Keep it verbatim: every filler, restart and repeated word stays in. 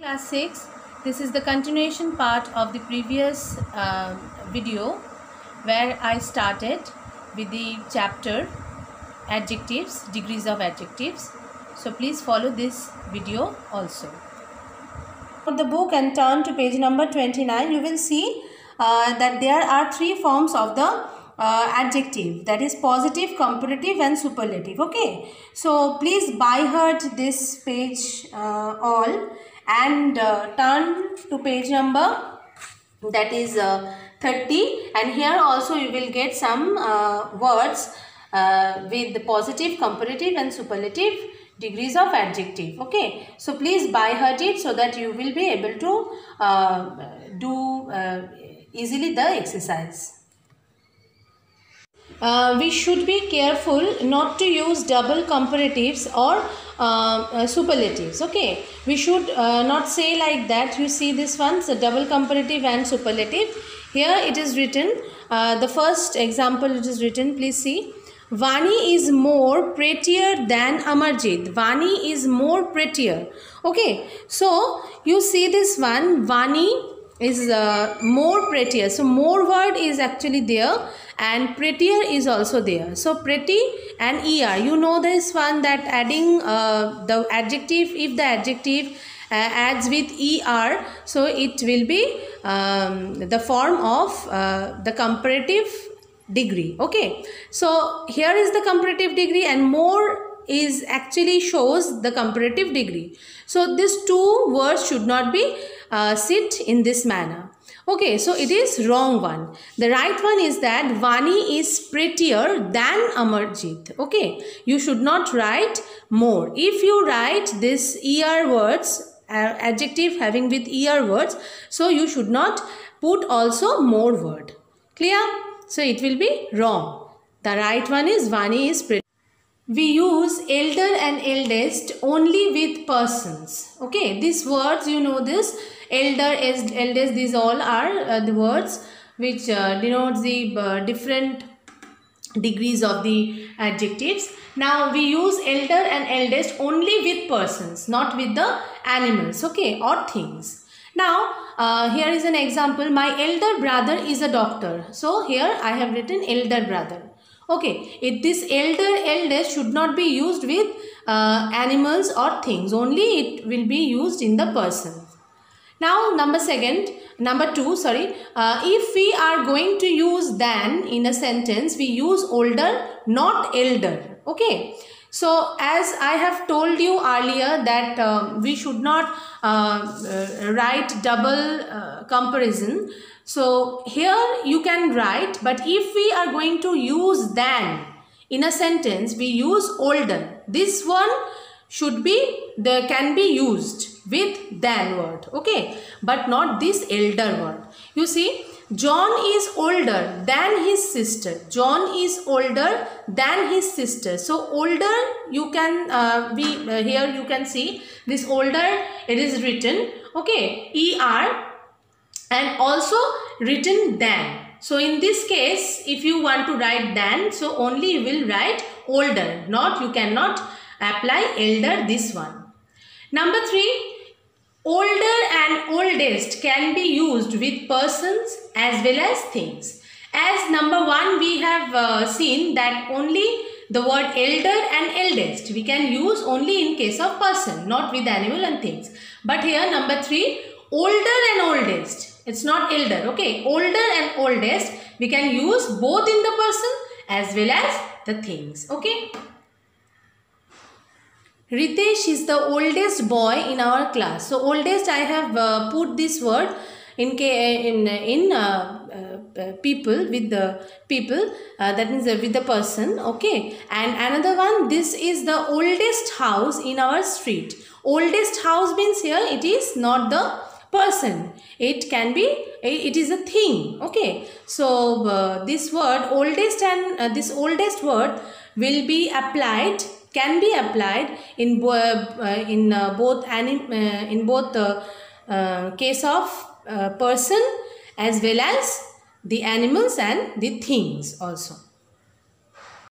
Class six, this is the continuation part of the previous uh, video where I started with the chapter adjectives, degrees of adjectives. So please follow this video also. For the book and turn to page number twenty-nine, you will see uh, that there are three forms of the uh, adjective, that is positive, comparative and superlative. Okay, so please by heart this page uh, all and uh, turn to page number that is uh, thirty, and here also you will get some uh, words uh, with the positive, comparative and superlative degrees of adjective. Okay, so please by heart it so that you will be able to uh, do uh, easily the exercise. Uh, we should be careful not to use double comparatives or uh, uh, superlatives. Okay, we should uh, not say like that. You see this one, so double comparative and superlative. Here it is written, uh, the first example it is written, please see. Vani is more prettier than Amarjit. Vani is more prettier. Okay, so you see this one, Vani is uh, more prettier. So more word is actually there and prettier is also there. So pretty and er, you know this one, that adding uh, the adjective, if the adjective uh, adds with er, so it will be um, the form of uh, the comparative degree. Okay, so here is the comparative degree and more is actually shows the comparative degree. So these two words should not be uh, sit in this manner. Okay, so it is wrong one. The right one is that Vani is prettier than Amarjit. Okay, you should not write more. If you write this er words, uh, adjective having with er words, so you should not put also more word. Clear? So it will be wrong. The right one is Vani is prettier. We use elder and eldest only with persons. Okay, these words, you know this, elder, eldest, these all are uh, the words which uh, denote the uh, different degrees of the adjectives. Now we use elder and eldest only with persons, not with the animals, okay, or things. Now uh, here is an example. My elder brother is a doctor. So here I have written elder brother. Okay, it, this elder, eldest should not be used with uh, animals or things. Only it will be used in the person. Now number second, number two, sorry. Uh, if we are going to use than in a sentence, we use older, not elder. Okay. So as I have told you earlier that uh, we should not uh, uh, write double uh, comparison. So here you can write, but if we are going to use than in a sentence, we use older. This one should be, there can be used with than word, okay, but not this elder word. You see, John is older than his sister. John is older than his sister. So older, you can uh, be uh, here you can see this older, it is written, okay, er, and also written than. So in this case, if you want to write than, so only you will write older, not, you cannot apply elder, this one. Number three, older and oldest can be used with persons as well as things. As number one, we have uh, seen that only the word elder and eldest we can use only in case of person, not with animal and things. But here number three, older and oldest. It's not elder, okay. Older and oldest we can use both in the person as well as the things, okay. Ritesh is the oldest boy in our class. So oldest, I have uh, put this word in in in uh, uh, people, with the people, uh, that means uh, with the person, okay. And another one, this is the oldest house in our street. Oldest house means here it is not the person, it can be, it is a thing, okay. So uh, this word oldest and uh, this oldest word will be applied, can be applied in bo uh, in uh, both anim uh, in both the uh, case of uh, person as well as the animals and the things also.